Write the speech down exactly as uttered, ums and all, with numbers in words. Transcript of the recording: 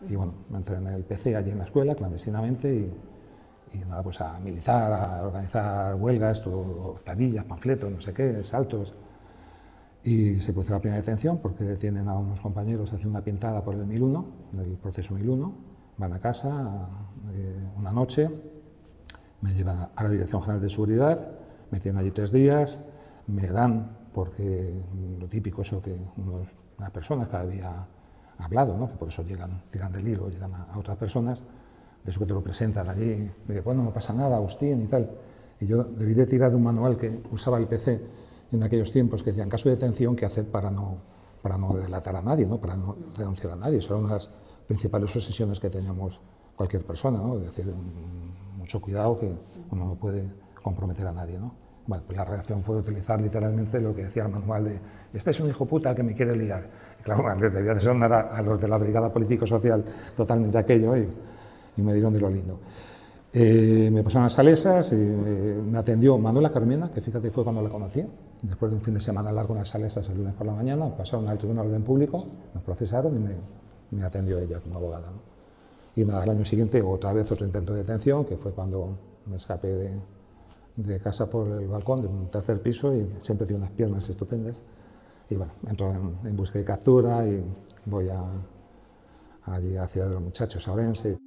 Y bueno, me entré en el P C allí en la escuela, clandestinamente, y, y nada, pues a militar, a organizar huelgas, todo, tablillas, panfletos, no sé qué, saltos. Y se produce la primera detención porque detienen a unos compañeros, hacen una pintada por el mil uno, en el proceso mil uno, van a casa eh, una noche, me llevan a la Dirección General de Seguridad, me tienen allí tres días, me dan, porque lo típico eso que unos, una persona que había hablado, ¿no? Que por eso llegan, tiran del hilo, llegan a, a otras personas, de eso que te lo presentan allí, de bueno, no pasa nada, Agustín y tal. Y yo debí de tirar de un manual que usaba el P C en aquellos tiempos, que decía, en caso de detención, ¿qué hacer para no, para no delatar a nadie, ¿no? Para no denunciar a nadie? Eso era una de las principales obsesiones que teníamos cualquier persona, ¿no? Es decir, mucho cuidado, que uno no puede comprometer a nadie, ¿no? Bueno, pues la reacción fue utilizar literalmente lo que decía el manual de este es un hijo puta que me quiere liar. Y claro, antes debía de sonar a, a los de la Brigada Político-Social totalmente aquello, y, y me dieron de lo lindo. Eh, me pasaron a Salesas, y eh, me atendió Manuela Carmena, que fíjate fue cuando la conocí, después de un fin de semana largo en las Salesas el lunes por la mañana, pasaron al Tribunal de Orden Público, nos procesaron y me, me atendió ella como abogada, ¿no? Y nada, al año siguiente otra vez otro intento de detención, que fue cuando me escapé de, de casa por el balcón de un tercer piso, y siempre tiene unas piernas estupendas, y bueno, entro en, en busca de captura y voy a, allí a Ciudad de los Muchachos, a Orense.